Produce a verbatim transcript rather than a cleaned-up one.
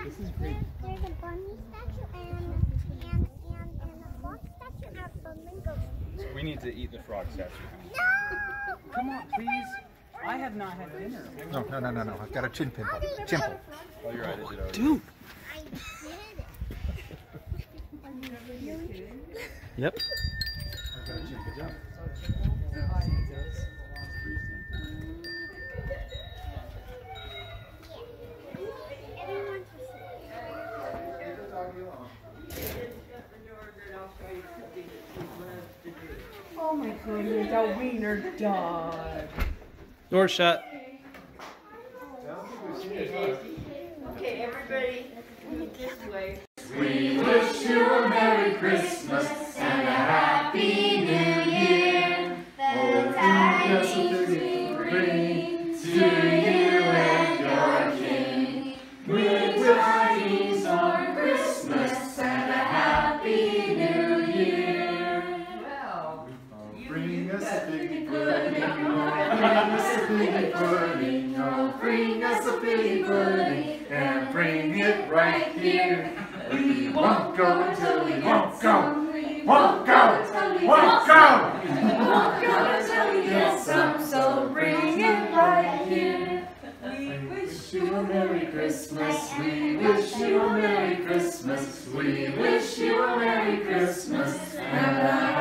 This is great. There's a bunny statue and and and, and a frog statue and a flamingo. So we need to eat the frog statue. No! Come on, please. I have not had dinner. No, no, no, no, no. I've got a chin pimple. Chimple. Oh, you're right. Is it over? Dude. I did it. Yep. I've got a chin. Good job. Oh my goodness, a wiener dog. Door shut. Okay, everybody, this way. We wish you a Merry Christmas and a Happy New Year. The tidings we bring to you and your King. Good tidings on Christmas and a Happy New Year. Well, Bring us a figgy pudding, oh, bring us a figgy pudding, oh, bring us a figgy pudding, and bring it right here. We won't go until we won't go, won't go, won't go, won't go until we get some, so bring it right here. We wish you a Merry Christmas, we wish you a Merry Christmas, we wish you a Merry Christmas, and a